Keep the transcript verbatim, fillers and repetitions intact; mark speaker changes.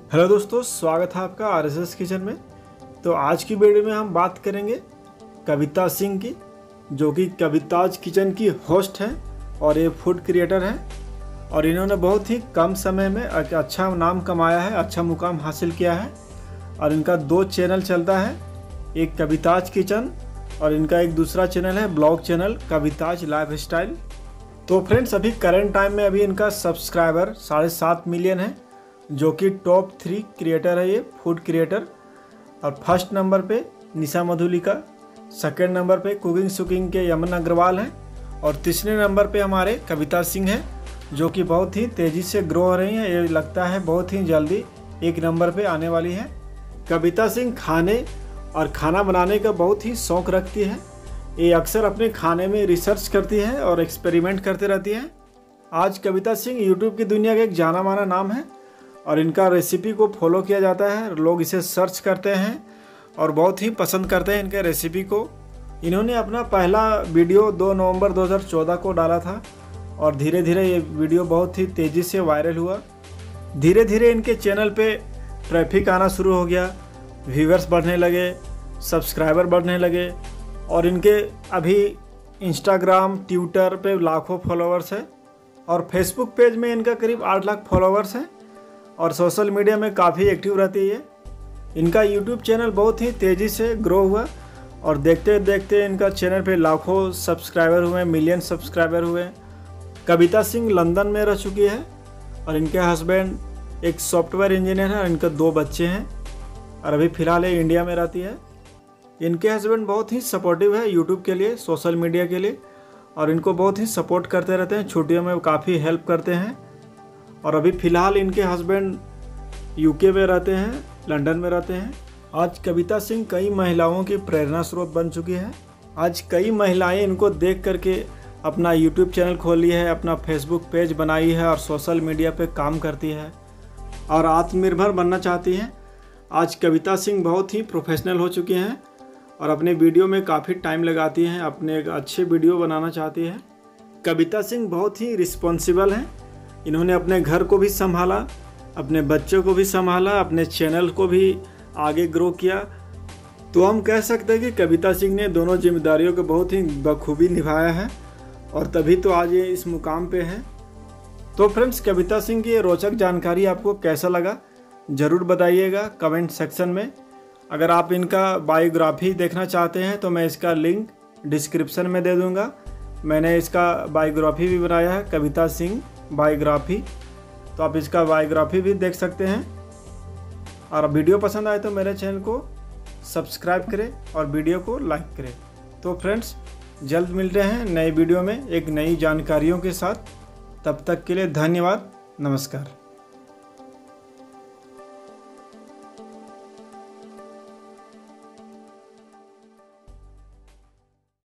Speaker 1: Hello दोस्तों, स्वागत है आपका आरएसएस किचन में। तो आज की वीडियो में हम बात करेंगे कविता सिंह की, जो कि कविताज किचन की होस्ट है और ये फूड क्रिएटर है। और इन्होंने बहुत ही कम समय में एक अच्छा नाम कमाया है, अच्छा मुकाम हासिल किया है। और इनका दो चैनल चलता है, एक कविताज किचन और इनका एक दूसरा चैनल है blog channel Kavita's life style. तो फ्रेंड्स, अभी करंट टाइम में अभी इनका सब्सक्राइबर साढ़े सात मिलियन है, जो कि टॉप थ्री क्रिएटर है ये फूड क्रिएटर। और फर्स्ट नंबर पे निशा मधुलिका, सेकेंड नंबर पे कुकिंग सुकिंग के यमन अग्रवाल हैं और तीसरे नंबर पे हमारे कविता सिंह हैं, जो कि बहुत ही तेज़ी से ग्रो हो रही हैं। ये लगता है बहुत ही जल्दी एक नंबर पे आने वाली है। कविता सिंह खाने और खाना बनाने का बहुत ही शौक़ रखती है। ये अक्सर अपने खाने में रिसर्च करती है और एक्सपेरिमेंट करते रहती है। आज कविता सिंह यूट्यूब की दुनिया का एक जाना माना नाम है और इनका रेसिपी को फॉलो किया जाता है। लोग इसे सर्च करते हैं और बहुत ही पसंद करते हैं इनके रेसिपी को। इन्होंने अपना पहला वीडियो दो नवंबर दो हज़ार चौदह को डाला था और धीरे धीरे ये वीडियो बहुत ही तेज़ी से वायरल हुआ। धीरे धीरे इनके चैनल पे ट्रैफिक आना शुरू हो गया, व्यूअर्स बढ़ने लगे, सब्सक्राइबर बढ़ने लगे और इनके अभी इंस्टाग्राम, ट्विटर पे लाखों फॉलोअर्स है और फेसबुक पेज में इनका करीब आठ लाख फॉलोअर्स हैं और सोशल मीडिया में काफ़ी एक्टिव रहती है। इनका यूट्यूब चैनल बहुत ही तेज़ी से ग्रो हुआ और देखते देखते इनका चैनल पे लाखों सब्सक्राइबर हुए, मिलियन सब्सक्राइबर हुए। कविता सिंह लंदन में रह चुकी है और इनके हस्बैंड एक सॉफ्टवेयर इंजीनियर है और इनके दो बच्चे हैं और अभी फ़िलहाल ये इंडिया में रहती है। इनके हस्बैंड बहुत ही सपोर्टिव है यूट्यूब के लिए, सोशल मीडिया के लिए, और इनको बहुत ही सपोर्ट करते रहते हैं। छुट्टियों में काफ़ी हेल्प करते हैं। और अभी फ़िलहाल इनके हस्बैंड यूके में रहते हैं, लंदन में रहते हैं। आज कविता सिंह कई महिलाओं की प्रेरणा स्रोत बन चुकी है। आज कई महिलाएं इनको देख करके अपना यूट्यूब चैनल खोली है, अपना फेसबुक पेज बनाई है और सोशल मीडिया पे काम करती है और आत्मनिर्भर बनना चाहती हैं। आज कविता सिंह बहुत ही प्रोफेशनल हो चुकी हैं और अपने वीडियो में काफ़ी टाइम लगाती हैं, अपने एक अच्छे वीडियो बनाना चाहती है। कविता सिंह बहुत ही रिस्पॉन्सिबल हैं। इन्होंने अपने घर को भी संभाला, अपने बच्चों को भी संभाला, अपने चैनल को भी आगे ग्रो किया। तो हम कह सकते हैं कि कविता सिंह ने दोनों जिम्मेदारियों को बहुत ही बखूबी निभाया है और तभी तो आज ये इस मुकाम पे हैं। तो फ्रेंड्स, कविता सिंह की ये रोचक जानकारी आपको कैसा लगा ज़रूर बताइएगा कमेंट सेक्शन में। अगर आप इनका बायोग्राफी देखना चाहते हैं तो मैं इसका लिंक डिस्क्रिप्शन में दे दूँगा। मैंने इसका बायोग्राफी भी बनाया है, कविता सिंह बायोग्राफी, तो आप इसका बायोग्राफी भी देख सकते हैं। और वीडियो पसंद आए तो मेरे चैनल को सब्सक्राइब करें और वीडियो को लाइक करें। तो फ्रेंड्स, जल्द मिलते हैं नए वीडियो में एक नई जानकारियों के साथ। तब तक के लिए धन्यवाद, नमस्कार।